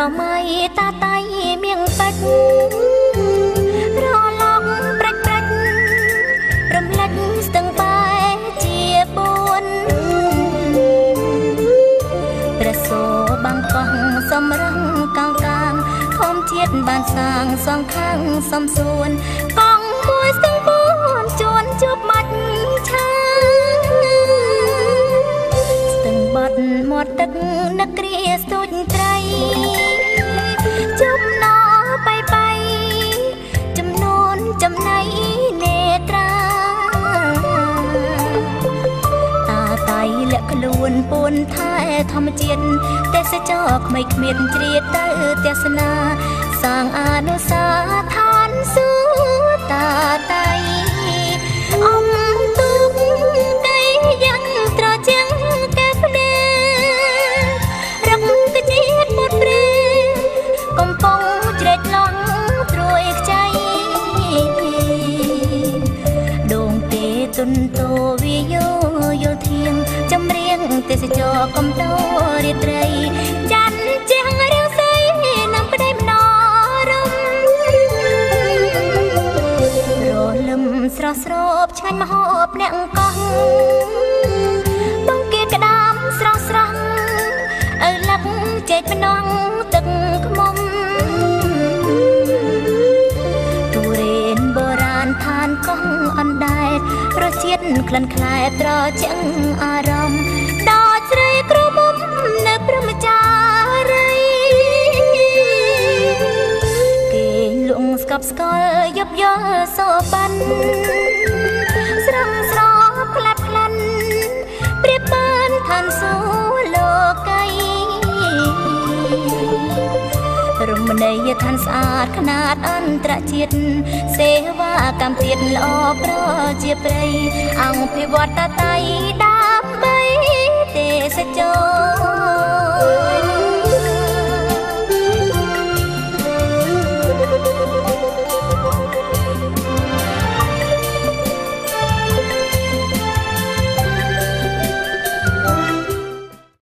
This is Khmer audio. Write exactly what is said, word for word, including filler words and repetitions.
មៃតាតៃមៀងពេជ្ររឡងប្រាច់ប្រាច់រំលេចស្ទឹងបែជាបួនព្រះសូបាំងកោះសំរងកោងកាងធម្មជាតិបានសាងសងខាងសំសួនកងមួយស្ទឹងបួនជួនជួបមាច់ឆាស្ទឹងបាត់មាត់ទឹកនឹកគ្រាស្ទូចត្រីចំណោបៃបៃចំនួនចំណៃនេត្រាតាតៃលាក់ខ្លួនពួនថែធម្មជាតិទេសចរក្មេងគ្មានជ្រៀតទៅទេសនាសាងអនុស្សាវរីយ៍ឋានសួគ៌តាតៃអំទុកដីយ៉ាងត្រជាងកែផ្ដេរឹកកជាតិមុតព្រេកំពុងជ្រែកឡងត្រួយខ្ចីដងទេទុនតោវិយោយល់ធៀងចម្រៀងទេសចរកំដោរាត្រីចាន់ជាងរាវសីនាំក្តីមនោរម្យរលឹមស្រស់ស្រូបឆ្ងាញ់មហូបអ្នកកោះបង្គាក្តាមស្រស់ស្រស់ឪលឹកចេកម្នងទឹកខ្មុំទុរេនបុរាណឋានកោះអណ្ដែតរសជាតិក្លិនខ្លែត្រជាងអារម្មណ៍ដល់ស្រីក្រមុំនៅព្រមចារីគេលងស្កប់ស្កល់យប់យល់សោបាន់ស្រងស្រោផ្លាត់ផ្លាន់ព្រៀបបានឋានសួគ៌លោកីរមណីយដ្ឋានស្អាតខ្នាតអន្តរជាតិសេវាកម្មទៀតល្អប្រជាប្រិយអង្គភិវឌ្ឍតាតៃដើម្បីទេសចរ